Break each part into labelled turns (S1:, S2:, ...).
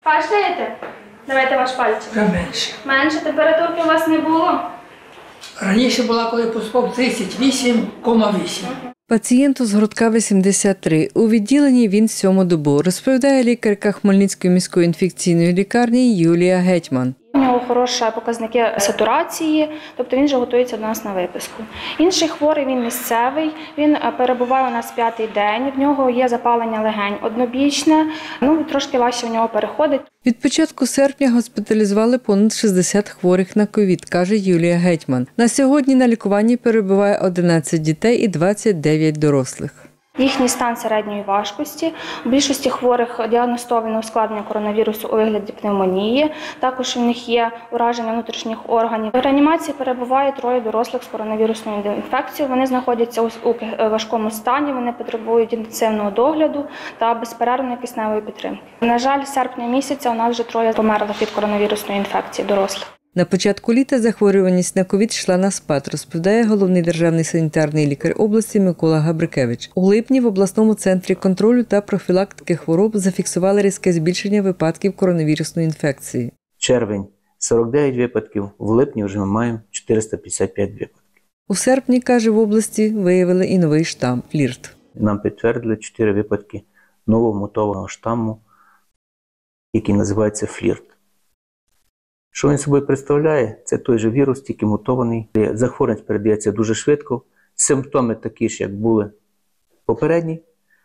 S1: Кашляєте? Давайте ваш пальчик.
S2: Вже менше.
S1: Менше температурки у вас не було?
S2: Раніше була, коли поступав, 38,8.
S3: Пацієнту з Городка 83. У відділенні він 7-му добу, розповідає лікарка Хмельницької міської інфекційної лікарні Юлія Гетьман.
S1: У нього хороші показники сатурації, тобто він вже готується до нас на виписку. Інший хворий, він місцевий, він перебуває у нас 5-й день, в нього є запалення легень однобічне, трошки важче в нього переходить.
S3: Від початку серпня госпіталізували понад 60 хворих на ковід, каже Юлія Гетьман. На сьогодні на лікуванні перебуває 11 дітей і 29 дорослих.
S1: Їхній стан середньої важкості. У більшості хворих діагностовано ускладнення коронавірусу у вигляді пневмонії. Також у них є ураження внутрішніх органів. В реанімації перебуває 3 дорослих з коронавірусною інфекцією. Вони знаходяться у важкому стані, вони потребують інтенсивного догляду та безперервної кисневої підтримки. На жаль, з серпня місяця у нас вже 3 померлих від коронавірусної інфекції дорослих.
S3: На початку літа захворюваність на ковід йшла на спад, розповідає головний державний санітарний лікар області Микола Габрикевич. У липні в обласному центрі контролю та профілактики хвороб зафіксували різке збільшення випадків коронавірусної інфекції.
S4: Червень – 49 випадків, в липні вже ми маємо 455 випадків.
S3: У серпні, каже, в області виявили і новий штам – флірт.
S4: Нам підтвердили 4 випадки нового мутованого штаму, який називається флірт. Що він собою представляє? Це той же вірус, тільки мутований. Захворюваність передається дуже швидко. Симптоми такі ж, як були попередні.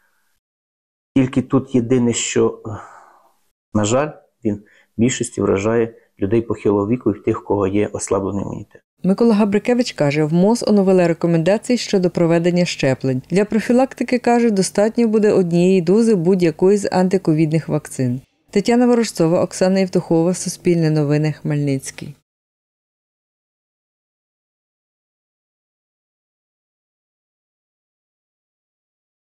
S4: Тільки тут єдине, що, на жаль, він в більшості вражає людей похилого віку і тих, у кого є ослаблений імунітет.
S3: Микола Габрикевич каже, в МОЗ оновили рекомендації щодо проведення щеплень. Для профілактики, каже, достатньо буде однієї дози будь-якої з антиковідних вакцин. Тетяна Ворожцова, Оксана Євтухова, Суспільне новини, Хмельницький.